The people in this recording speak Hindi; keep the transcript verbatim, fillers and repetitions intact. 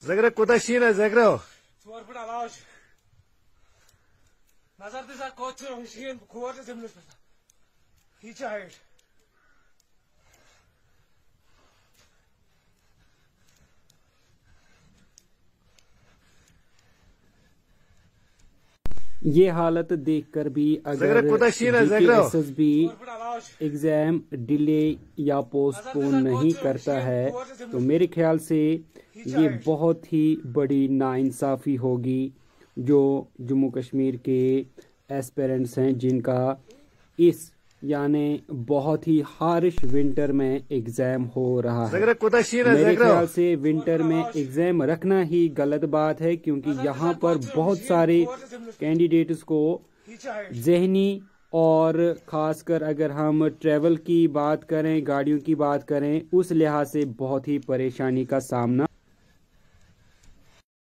Zagra kuta shina zagra. Țor până la oși. Nazar de sa coțul și în cuoare zemlă spăta. Hici aici. ये हालत देखकर भी अगर एसएसबी एग्जाम डिले या पोस्टपोन नहीं करता है तो मेरे ख्याल से ये बहुत ही बड़ी नाइंसाफ़ी होगी जो जम्मू कश्मीर के एस्पिरेंट्स हैं जिनका इस यानी बहुत ही हारिश विंटर में एग्ज़ाम हो रहा है। मेरे ख्याल से विंटर में एग्ज़ाम रखना ही गलत बात है क्योंकि यहाँ पर बहुत सारे कैंडिडेट्स को ज़हनी और ख़ासकर अगर हम ट्रैवल की बात करें, गाड़ियों की बात करें, उस लिहाज से बहुत ही परेशानी का सामना